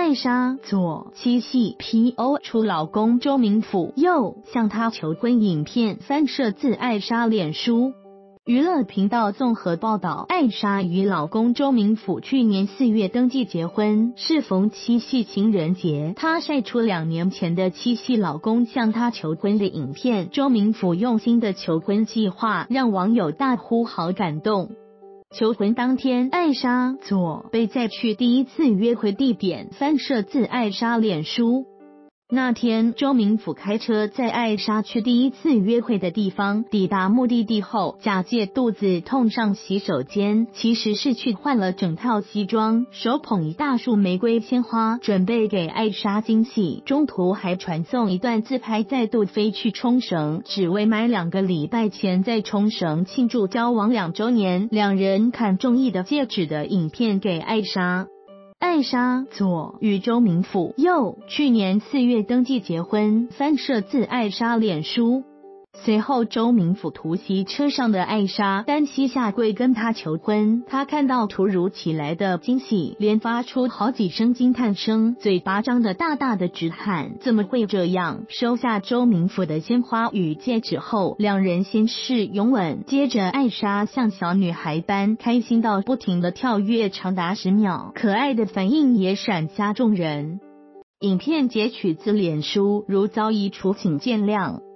艾莎左七夕 PO 出老公周明甫又向她求婚影片翻摄自艾莎脸书。娱乐频道综合报道，艾莎与老公周明甫去年4月登记结婚，适逢七夕情人节，她晒出2年前的七夕老公向她求婚的影片。周明甫用心的求婚计划让网友大呼好感动。求婚当天，艾莎左被载去第一次约会地点翻摄自艾莎脸书。那天，周明甫开车载艾莎去第一次约会的地方，抵达目的地后，假借肚子痛上洗手间，其实是去换了整套西装，手捧一大束玫瑰鲜花，准备给艾莎惊喜。中途还传送一段自拍，再度飞去冲绳，只为买2个礼拜前在冲绳庆祝交往2周年，两人看中意的戒指的影片给艾莎。艾莎左与周明甫又去年4月登记结婚，翻摄自艾莎脸书。随后周明甫突袭车上的艾莎，单膝下跪跟他求婚。他看到突如其来的惊喜，连发出好几声惊叹声，嘴巴张得大大的直喊怎么会这样。收下周明甫的鲜花与戒指后，两人先是拥吻，接着艾莎像小女孩般开心到不停地跳跃长达10秒，可爱的反应也闪瞎众人。影片截取自脸书，如遭移除请见谅。